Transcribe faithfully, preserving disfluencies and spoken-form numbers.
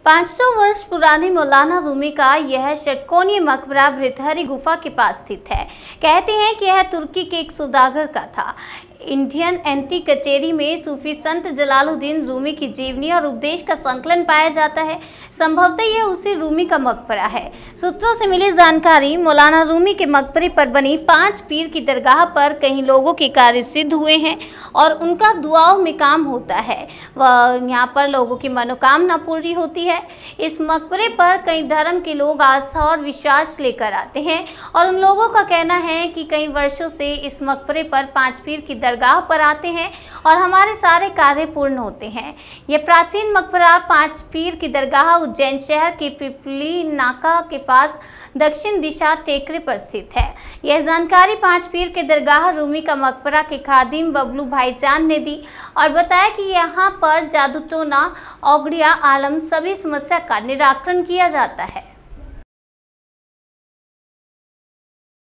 पाँच सौ वर्ष पुरानी मौलाना रूमी का यह षटकोणीय मकबरा भृतहरि गुफा के पास स्थित है। कहते हैं कि यह तुर्की के एक सौदागर का था। इंडियन एंटी कचेरी में सूफी संत जलालुद्दीन रूमी की जीवनी और उपदेश का संकलन पाया जाता है। संभवतः यह उसी रूमी का मकबरा है। सूत्रों से मिली जानकारी, मौलाना रूमी के मकबरे पर बनी पांच पीर की दरगाह पर कई लोगों के कार्य सिद्ध हुए हैं और उनका दुआओं में काम होता है। वह यहाँ पर लोगों की मनोकामना पूरी होती है। इस मकबरे पर कई धर्म के लोग आस्था और विश्वास लेकर आते हैं और उन लोगों का कहना है कि कई वर्षों से इस मकबरे पर पांच पीर की दरगाह पर आते हैं और हमारे सारे कार्य पूर्ण होते हैं। यह प्राचीन मकबरा पांच पीर की दरगाह उज्जैन शहर के पिपली नाका के पास दक्षिण दिशा टेकरे पर स्थित है। यह जानकारी पांच पीर के दरगाह रूमी का मकबरा के खादिम बबलू भाईजान ने दी और बताया कि यहाँ पर जादू टोना, औगड़िया, आलम सभी समस्या का निराकरण किया जाता है।